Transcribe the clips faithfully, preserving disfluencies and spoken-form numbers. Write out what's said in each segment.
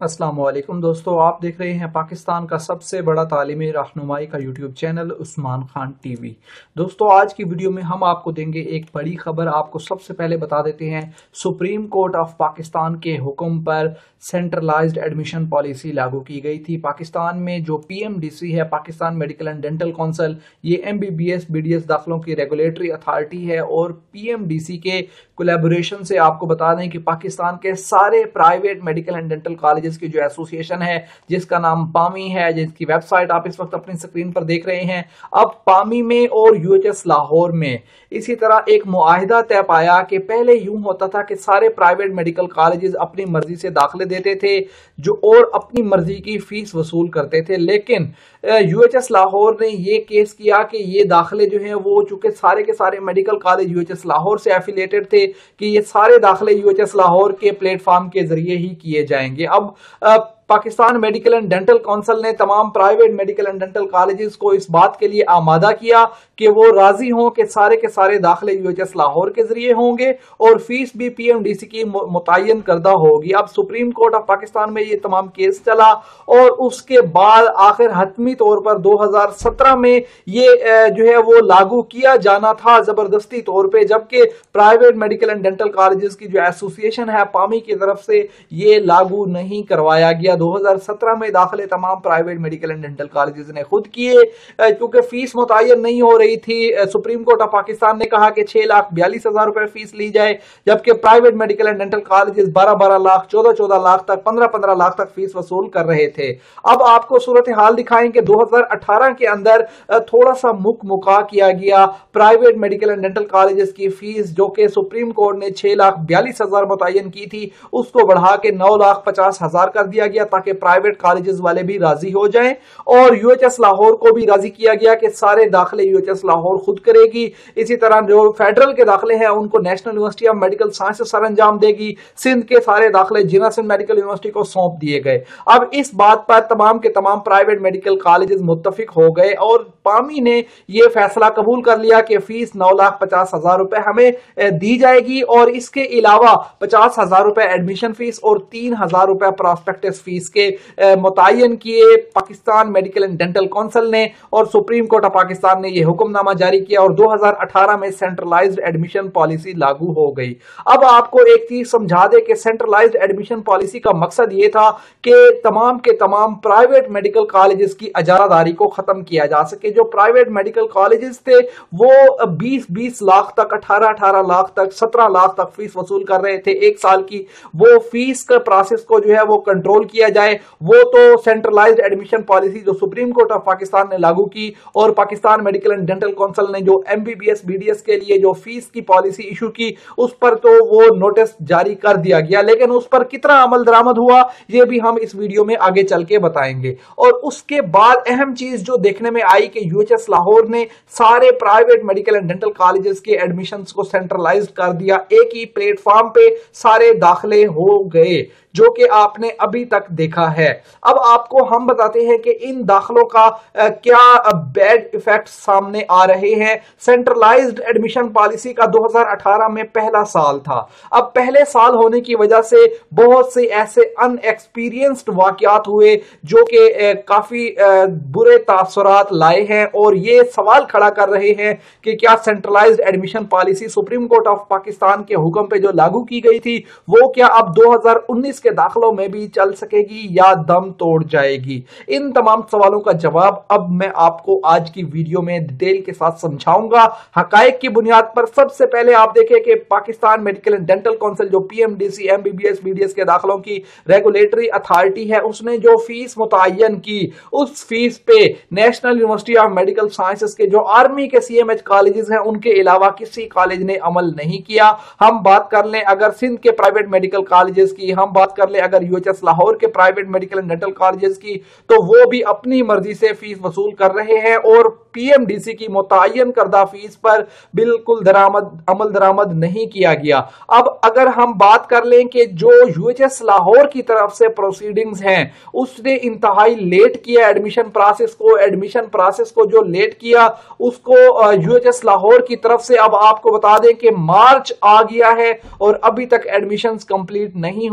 अस्सलाम वालेकुम दोस्तों, आप देख रहे हैं पाकिस्तान का सबसे बड़ा तालीमी रहनुमाई का YouTube channel Usman Khan TV. दोस्तों, आज की वीडियो में हम आपको देंगे एक बड़ी खबर। आपको सबसे पहले बता देते हैं, सुप्रीम कोर्ट ऑफ पाकिस्तान के हुक्म पर सेंट्रलाइज्ड एडमिशन पॉलिसी लागू की गई थी। पाकिस्तान में जो पीएमडीसी है, Pakistan medical and dental council, ये एमबीबीएस बीडीएस दाखिलों की रेगुलेटरी अथॉरिटी है और पीएमडीसी के कोलैबोरेशन से आपको बता दें कि पाकिस्तान के सारे private medical and dental colleges की जो एसोसिएशन है, जिसका नाम पामी है, जिसकी वेबसाइट आप इस वक्त अपनी स्क्रीन पर देख रहे हैं, अब पामी में और यूएचएस लाहौर में इसी तरह एक मुआहिदा तय पाया कि पहले यूं होता था कि सारे प्राइवेट मेडिकल कॉलेजेस अपनी मर्जी से दाखिले देते थे जो और अपनी मर्जी की फीस वसूल करते थे, लेकिन यूएचएस लाहौर ने ये केस किया कि ये दाखिले जो हैं वो चूंकि सारे के सारे मेडिकल कॉलेज यूएचएस लाहौर से एफिलिएटेड थे कि ये सारे दाखिले यूएचएस लाहौर के प्लेटफॉर्म के जरिए ही किए जाएंगे। अब Pakistan medical and dental council ने तमाम private medical and dental colleges को इस बात के लिए आमादा किया कि वो राजी हों कि सारे के सारे दाखिले यूएचएस लाहौर के जरिए होंगे और फीस भी पीएमडीसी की मुतय्यन करदा होगी। अब सुप्रीम कोर्ट ऑफ पाकिस्तान में ये तमाम केस चला और उसके बाद आखिर हतमी तौर पर दो हजार सत्रह में ये जो है वो लागू किया जाना था जबरदस्ती तौर पर, जबकि private medical and dental colleges की जो एसोसिएशन है पामी की तरफ से ये लागू नहीं करवाया गया। दो हजार सत्रह में दाखिले तमाम private medical and dental colleges ने खुद किए क्योंकि फीस मुतय्यन नहीं हो रही थी। सुप्रीम कोर्ट ऑफ पाकिस्तान ने कहा कि छह लाख बयालीस हजार रुपए फीस ली जाए, जबकि private medical and dental colleges बारह बारह लाख चौदह चौदह लाख तक पंद्रह पंद्रह लाख तक फीस वसूल कर रहे थे। अब आपको सूरत हाल दिखाएंगे। दो हजार अठारह के अंदर थोड़ा सा मुक मुका किया गया private medical and dental colleges की फीस, जो कि सुप्रीम कोर्ट ने छह लाख बयालीस हजार मुतय्यन की थी, उसको बढ़ा के नौ लाख पचास हजार कर दिया गया ताकि प्राइवेट कॉलेजेस वाले भी राजी हो जाएं और यूएचएस लाहौर को भी राजी किया गया कि सारे दाखिले यूएचएस लाहौर खुद करेगी। इसी तरह जो फेडरल के दाखिले हैं उनको national university of medical sciences सर अंजाम देगी। सिंध के सारे दाखिले जिना सिंध मेडिकल यूनिवर्सिटी को सौंप दिए गए। अब इस बात पर तमाम के तमाम प्राइवेट मेडिकल कॉलेजेस मुत्तफिक हो गए और पामी ने यह फैसला कबूल कर लिया कि फीस नौ लाख पचास हजार रुपए हमें दी जाएगी और इसके अलावा पचास हजार रुपए एडमिशन फीस और तीन हजार रुपए प्रॉस्पेक्टस फीस के मुतय्यन किए Pakistan medical and dental council ने और सुप्रीम कोर्ट ऑफ पाकिस्तान ने यह हुक्मनामा जारी किया और दो हजार अठारह में सेंट्रलाइज्ड एडमिशन पॉलिसी लागू हो गई। अब आपको एक चीज समझा दे कि सेंट्रलाइज्ड एडमिशन पॉलिसी का मकसद यह था कि तमाम के तमाम प्राइवेट मेडिकल कॉलेजेस की अजारादारी को खत्म किया जा सके। जो प्राइवेट मेडिकल कॉलेजेस थे वो बीस बीस लाख तक, अठारह अठारह लाख तक, सत्रह लाख तक फीस वसूल कर रहे थे एक साल की, वो फीस का प्रोसेस को जो है वो कंट्रोल किया जाए। वो तो सेंट्रलाइज्ड एडमिशन पॉलिसी जो सुप्रीम कोर्ट ऑफ पाकिस्तान ने लागू की और Pakistan medical and dental council ने जो एमबीबीएस बीडीएस के लिए जो फीस की पॉलिसी इशू की, उस पर तो वो नोटिस जारी कर दिया गया, लेकिन उस पर कितना अमल दरामद हुआ ये भी हम इस वीडियो में आगे चल के बताएंगे। और उसके बाद अहम चीज जो देखने में आई कि यूएचएस लाहौर ने सारे private medical and dental colleges के एडमिशंस को सेंट्रलाइज्ड कर दिया, एक ही प्लेटफॉर्म पे सारे दाखिले हो गए, जो कि आपने अभी तक देखा है। अब आपको हम बताते हैं कि इन दाखिलों का आ, क्या बैड इफेक्ट सामने आ रहे हैं। सेंट्रलाइज्ड एडमिशन पॉलिसी का दो हजार अठारह में पहला साल था। अब पहले साल होने की वजह से बहुत से ऐसे अनएक्सपीरियंस्ड वाकयात हुए जो कि काफी आ, बुरे तासुरात लाए हैं और ये सवाल खड़ा कर रहे हैं कि क्या centralized admission policy supreme court of Pakistan के हुक्म पे जो लागू की गई थी वो क्या अब दो हजार उन्नीस के दाखिलों में भी चल सकेगी या दम तोड़ जाएगी। इन तमाम सवालों का जवाब अब मैं आपको आज की वीडियो में डिटेल के साथ समझाऊंगा हकायक की बुनियाद पर। सबसे पहले आप देखें कि Pakistan medical and dental council जो पीएमडीसी एमबीबीएस बीडीएस के दाखिलों की रेगुलेटरी अथॉरिटी है, उसने जो फीस मुतय्यन की उस फीस पे national university of medical sciences के जो आर्मी के सीएमएच कॉलेजेस हैं उनके अलावा किसी कॉलेज ने अमल नहीं किया। हम बात कर लें अगर सिंध के प्राइवेट मेडिकल कॉलेजेस की, हम बात कर ले अगर यूएचएस लाहौर के private medical and dental colleges की, तो वो भी अपनी मर्जी से फीस वसूल कर रहे हैं और पीएमडीसी की मुतय्यन करदा फीस पर बिल्कुल दरामद अमल दरामद नहीं किया गया। अब अगर हम बात कर लें कि जो यूएचएस लाहौर की तरफ से प्रोसीडिंग्स हैं उसने इंतहाई लेट किया एडमिशन प्रोसेस को एडमिशन प्रोसेस को जो लेट किया उसको यूएचएस लाहौर की तरफ से अब आपको बता दें कि मार्च आ गया है और अभी तक एडमिशंस कंप्लीट नहीं हुए,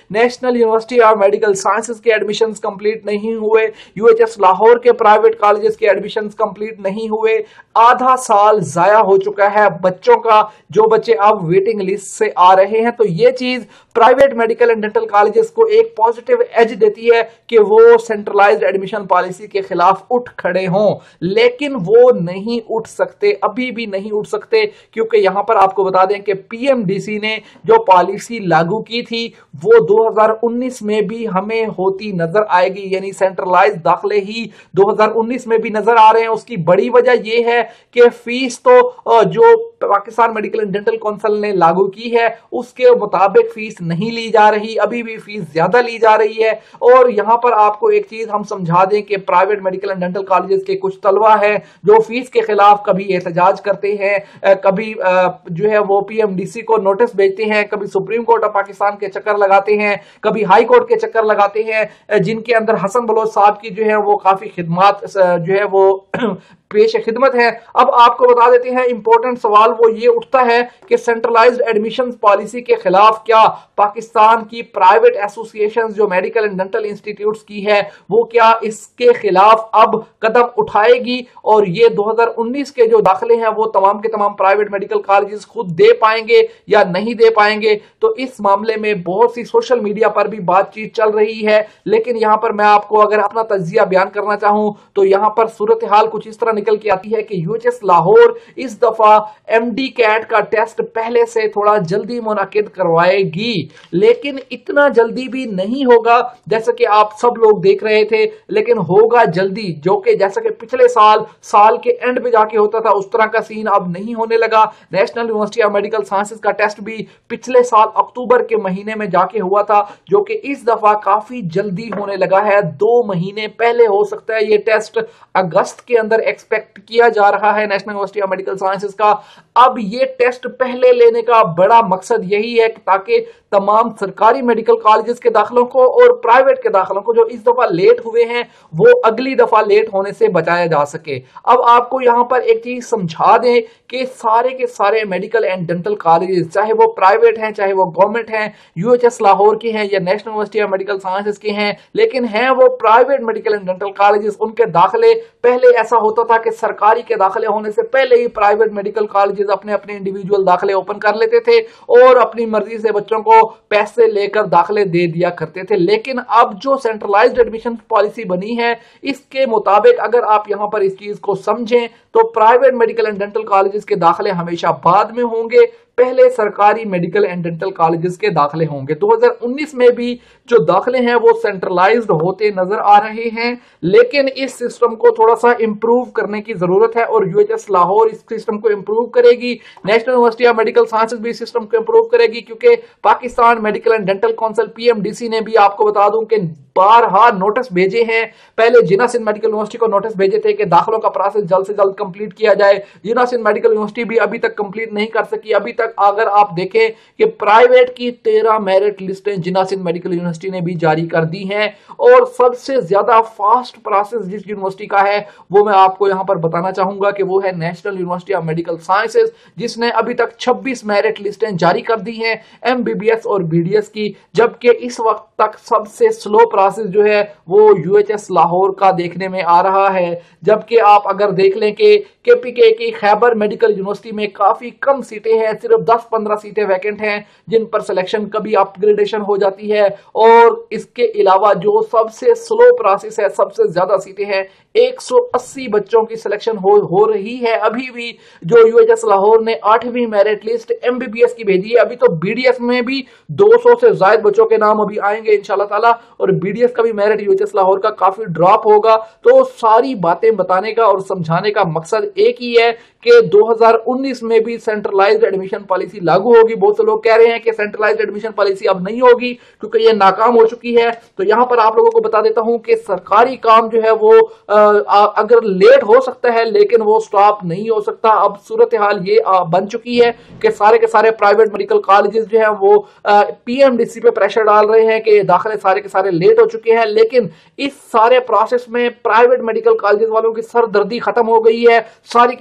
national university of medical sciences के एडमिशंस कंप्लीट नहीं हुए, यूएचएस लाहौर के प्राइवेट कॉलेजेस के एडमिशंस कंप्लीट नहीं हुए। आधा साल जाया हो चुका है बच्चों का, जो बच्चे अब वेटिंग लिस्ट से आ रहे हैं। तो ये चीज private medical and dental colleges को एक पॉजिटिव एज देती है कि वो सेंट्रलाइज्ड एडमिशन पॉलिसी के खिलाफ उठ खड़े हों, लेकिन वो नहीं उठ सकते, अभी भी नहीं उठ सकते, क्योंकि यहां पर आपको बता दें कि पीएमडीसी ने जो पॉलिसी लागू की थी वो दो हज़ार उन्नीस में भी हमें होती नजर आएगी, यानी सेंट्रलाइज्ड दाखले ही दो हज़ार उन्नीस में भी नजर आ रहे हैं। उसकी बड़ी वजह यह है कि फीस तो जो Pakistan medical and dental council ने लागू की है उसके मुताबिक फीस नहीं ली जा रही, अभी भी फीस ज्यादा ली जा रही है। और यहां पर आपको एक चीज हम समझा दें कि private medical and dental colleges के कुछ तलबा हैं जो फीस के खिलाफ कभी एहतजाज करते हैं, कभी जो है वो पीएमडीसी को नोटिस भेजते हैं, कभी सुप्रीम कोर्ट ऑफ पाकिस्तान के चक्कर लगाते हैं, कभी हाई कोर्ट के चक्कर लगाते हैं, जिनके अंदर हसन बलोच साहब की जो है वो काफी खिदमत जो है वो पेश खिदमत है। अब आपको बता देते हैं, इंपॉर्टेंट सवाल वो ये उठता है कि सेंट्रलाइज्ड एडमिशन पॉलिसी के खिलाफ क्या पाकिस्तान की प्राइवेट एसोसिएशंस जो मेडिकल एंड डेंटल इंस्टीट्यूट्स की है वो क्या इसके खिलाफ अब कदम उठाएगी, और ये दो हज़ार उन्नीस के जो दाखले हैं वो तमाम के तमाम प्राइवेट मेडिकल कॉलेजेस खुद दे पाएंगे या नहीं दे पाएंगे। तो इस मामले में बहुत सी सोशल मीडिया पर भी बातचीत चल रही है, लेकिन यहां पर मैं आपको अगर अपना तज्जिया बयान करना चाहूं तो यहां पर सूरत हाल कुछ इस तरह निकल के आती है कि यूएचएस लाहौर इस दफा एमडी कैट का टेस्ट पहले से थोड़ा जल्दी मुनाकिद करवाएगी, लेकिन इतना जल्दी भी नहीं होगा जैसा कि आप सब लोग देख रहे थे, लेकिन होगा जल्दी, जो कि जैसा कि पिछले साल साल के एंड पे जाके होता था उस तरह का सीन अब नहीं होने लगा। National university of medical sciences का टेस्ट भी पिछले साल अक्टूबर के महीने में जाके हुआ था, जो कि इस दफा काफी जल्दी होने लगा है, दो महीने पहले हो सकता है। ये टेस्ट अगस्त के अंदर एक्सपेक्ट किया जा रहा है national university of medical sciences का। अब ये टेस्ट पहले लेने का बड़ा मकसद यही है ताकि तमाम सरकारी मेडिकल कॉलेजेस के दाखिलों को और प्राइवेट के दाखिलों को जो इस दफा लेट हुए हैं वो अगली दफा लेट होने से बचाया जा सके। अब आपको यहां पर एक चीज समझा दें कि सारे के सारे मेडिकल एंड डेंटल कॉलेजेस, चाहे वो प्राइवेट हैं चाहे वो गवर्नमेंट हैं, यूएचएस लाहौर के हैं या national university of medical sciences के हैं, लेकिन हैं वो private medical and dental colleges, उनके दाखिले पहले ऐसा होता था कि सरकारी के दाखिले होने से पहले ही प्राइवेट मेडिकल कॉलेजेस अपने अपने इंडिविजुअल दाखिले ओपन कर लेते थे और अपनी मर्जी से बच्चों को पैसे लेकर दाखिले दे दिया करते थे। लेकिन अब जो सेंट्रलाइज्ड एडमिशन पॉलिसी बनी है इसके मुताबिक अगर आप यहां पर इस चीज को समझें तो private medical and dental colleges के दाखिले हमेशा बाद में होंगे, पहले सरकारी मेडिकल एंड डेंटल कॉलेजेस के दाखिले होंगे। दो हज़ार उन्नीस में भी जो दाखिले हैं वो सेंट्रलाइज्ड होते नजर आ रहे हैं, लेकिन इस सिस्टम को थोड़ा सा इंप्रूव करने की जरूरत है और यूएचएस लाहौर इस सिस्टम को इंप्रूव करेगी, national university of medical sciences भी इस सिस्टम को इंप्रूव करेगी, क्योंकि Pakistan medical and dental council PMDC ने भी आपको बता दूं कि बारहा नोटिस भेजे हैं। पहले जिना सिंध मेडिकल यूनिवर्सिटी को नोटिस भेजे थे कि दाखिलों का प्रोसेस जल्द से जल्द कंप्लीट किया जाए। जिना सिंध मेडिकल यूनिवर्सिटी भी अभी तक कंप्लीट नहीं कर सकी। अभी तक अगर आप देखें कि प्राइवेट की तेरह मेरिट लिस्टें जिना सिंध मेडिकल यूनिवर्सिटी ने भी जारी कर दी हैं, और सबसे ज्यादा फास्ट प्रोसेस जिस यूनिवर्सिटी का है वो मैं आपको यहां पर बताना चाहूंगा कि वो है national university of medical sciences, जिसने अभी तक छब्बीस मेरिट लिस्टें जारी कर दी हैं एमबीबीएस और बीडीएस की, जबकि इस वक्त तक सबसे स्लो प्रोसेस जो है वो यूएचएस लाहौर का देखने में आ रहा है। जबकि आप अगर देख लें कि केपीके की खैबर मेडिकल यूनिवर्सिटी में काफी कम सीटें हैं, सिर्फ दस पंद्रह सीटें वैकेंट हैं जिन पर सिलेक्शन कभी अपग्रेडेशन हो जाती है, और इसके अलावा जो सबसे स्लो प्रोसेस है, सबसे ज्यादा सीटें हैं, एक सौ अस्सी बच्चों की सिलेक्शन हो, हो रही है अभी भी। जो यूएचएस लाहौर ने आठवीं मेरिट लिस्ट एमबीबीएस की भेजी है, अभी तो बीडीएस में भी दो सौ से ज्यादा बच्चों के नाम अभी आएंगे इंशाल्लाह ताला, और बीडीएस का भी मेरिट यूएचएस लाहौर का काफी ड्रॉप होगा। तो सारी बातें बताने का और समझाने का मकसद एक ही है कि दो हज़ार उन्नीस में भी सेंट्रलाइज्ड एडमिशन पॉलिसी लागू होगी। बहुत से लोग कह रहे हैं कि सेंट्रलाइज्ड एडमिशन पॉलिसी अब नहीं होगी क्योंकि ये नाकाम हो चुकी है। तो यहां पर आप लोगों को बता देता हूं कि सरकारी काम जो है वो आ, अगर लेट हो सकता है लेकिन वो स्टॉप नहीं हो सकता। अब सूरत हाल ये आ, बन चुकी है कि सारे के सारे प्राइवेट मेडिकल कॉलेजेस जो है वो पीएमडीसी पे प्रेशर डाल रहे हैं कि दाखिले सारे के सारे लेट हो चुके हैं, लेकिन इस सारे प्रोसेस में प्राइवेट मेडिकल कॉलेजेस वालों की सरदर्दी खत्म हो गई है। सारी की सारी सर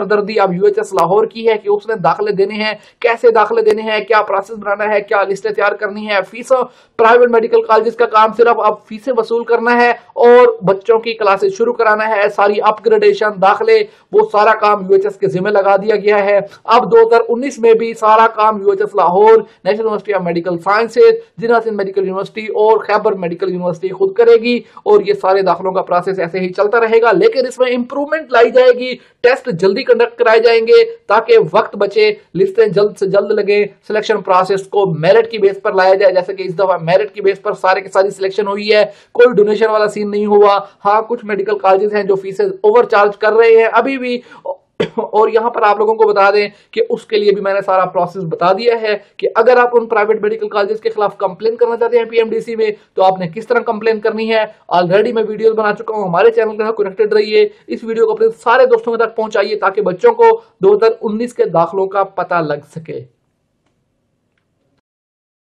सरदर्दी अब यूएचएस लाहौर की है कि उसने दाखिले देने हैं, कैसे दाखिले देने हैं, क्या प्रोसेस बनाना है, क्या लिस्टें तैयार करनी है। फीसों प्राइवेट मेडिकल कॉलेज का काम सिर्फ अब फीसें वसूल करना है और बच्चों की क्लासेस शुरू कराना है। सारी अपग्रेडेशन, दाखिले, वो सारा काम यूएचएस के जिम्मे लगा दिया गया है। अब दो हज़ार उन्नीस में भी सारा काम UHS Lahore, national university of medical sciences, Jinnah Sindh medical university और खैबर मेडिकल यूनिवर्सिटी खुद करेगी और ये सारे दाखिलों का प्रोसेस ऐसे ही चलता रहेगा। लेकिन इसमें इंप्रूवमेंट लाई जाएगी, टेस्ट जल्दी कंडक्ट कराए जाएंगे ताकि वक्त बचे, लिस्टें जल्द से जल्द लगे, सिलेक्शन प्रोसेस को मेरिट की बेस पर लाया जाए। जैसे कि इस दफा मेरिट की बेस पर सारे की सारी सिलेक्शन हुई है, कोई डोनेशन वाला सीन नहीं हुआ। हाँ, कुछ मेडिकल कॉलेजेस हैं जो फीसें ओवर चार्ज कर रहे हैं अभी भी, और यहां पर आप लोगों को बता दें कि उसके लिए भी मैंने सारा प्रोसेस बता दिया है कि अगर आप उन प्राइवेट मेडिकल कॉलेजेस के खिलाफ कंप्लेन करना चाहते हैं पीएमडीसी में, तो आपने किस तरह कंप्लेन करनी है। ऑलरेडी मैं वीडियोस बना चुका हूं, हमारे चैनल के साथ कनेक्टेड रहिए, इस वीडियो को अपने सारे दोस्तों तक पहुंचाइए ताकि बच्चों को दो हज़ार उन्नीस के दाखिलों का पता लग सके।